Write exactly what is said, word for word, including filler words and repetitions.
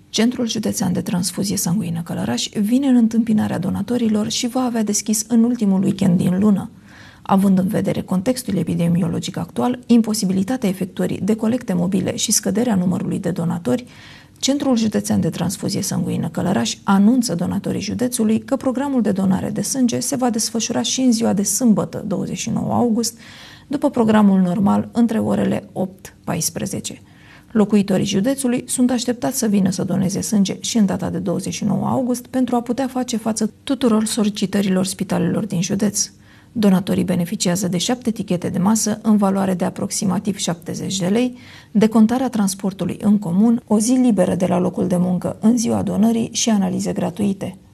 Centrul Județean de Transfuzie Sanguină Călăraș vine în întâmpinarea donatorilor și va avea deschis în ultimul weekend din lună. Având în vedere contextul epidemiologic actual, imposibilitatea efectuării de colecte mobile și scăderea numărului de donatori, Centrul Județean de Transfuzie Sanguină Călăraș anunță donatorii județului că programul de donare de sânge se va desfășura și în ziua de sâmbătă, douăzeci și nouă august, după programul normal între orele opt - paisprezece. Locuitorii județului sunt așteptați să vină să doneze sânge și în data de douăzeci și nouă august pentru a putea face față tuturor solicitărilor spitalelor din județ. Donatorii beneficiază de șapte tichete de masă în valoare de aproximativ șaptezeci de lei, decontarea transportului în comun, o zi liberă de la locul de muncă în ziua donării și analize gratuite.